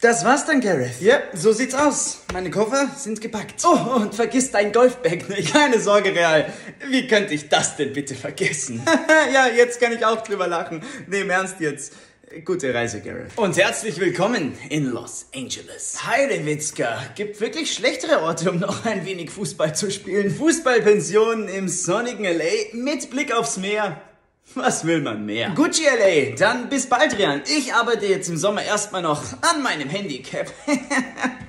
Das war's dann, Gareth. Ja, so sieht's aus. Meine Koffer sind gepackt. Oh, und vergiss dein Golfbag nicht. Keine Sorge, Real. Wie könnte ich das denn bitte vergessen? Ja, jetzt kann ich auch drüber lachen. Nee, im Ernst jetzt. Gute Reise, Gareth. Und herzlich willkommen in Los Angeles. Heidewitzka, gibt wirklich schlechtere Orte, um noch ein wenig Fußball zu spielen. Fußballpension im sonnigen LA mit Blick aufs Meer. Was will man mehr? Gucci LA, dann bis bald, Rian. Ich arbeite jetzt im Sommer erstmal noch an meinem Handicap.